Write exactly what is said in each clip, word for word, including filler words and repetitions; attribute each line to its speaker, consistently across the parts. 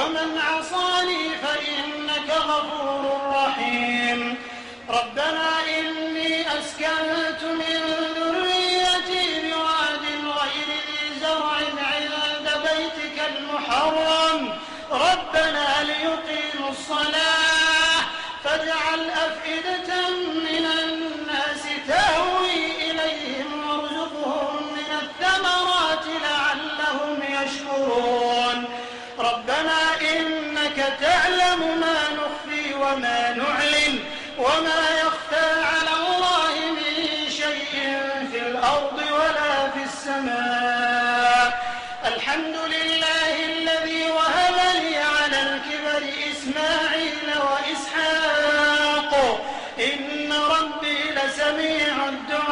Speaker 1: ومن عصاني فإنك غفور رحيم. ربنا إني أسكنت من ذريتي بواد غير ذي زرع عند بيتك المحرم ربنا ليقيموا الصلاة فاجعل أفئدة من الناس تهوي إليهم وارزقهم من الثمرات لعلهم يشكرون. ربنا إنك تعلم ما نخفي وما نعلن وما يخفى على الله من شيء في الأرض ولا في السماء. الحمد لله الذي وهب لي على الكبر إسماعيل وإسحاق إن ربي لسميع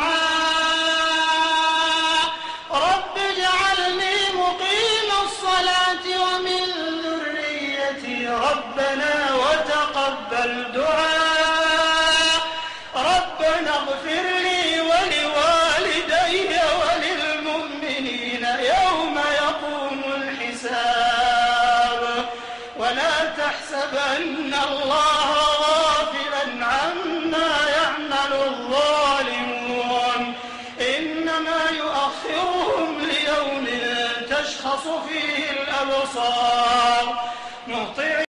Speaker 1: الدعاء. رب اجعلني مقيم الصلاة ومن ذريتي ربنا وتقبل دعاء. ربنا اغفر لي ولوالدي وللمؤمنين يوم يقوم الحساب. ولا تحسبن الله غافلا عما يعمل الظالمون إنما يؤخرهم ليوم تشخص فيه الأبصار